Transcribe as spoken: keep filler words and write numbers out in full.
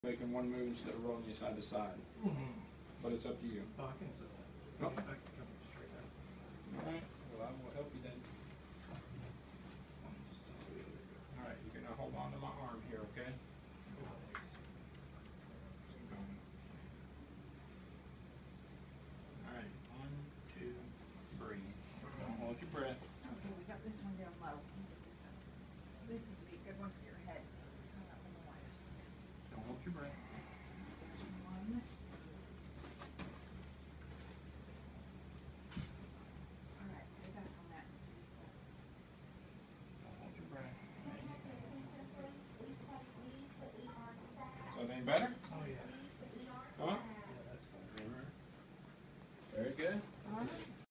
making one move instead of rolling you side to side. Mm-hmm. But it's up to you. Oh, I can sit that. Nope. I can come straight out. All right. Well, I will help you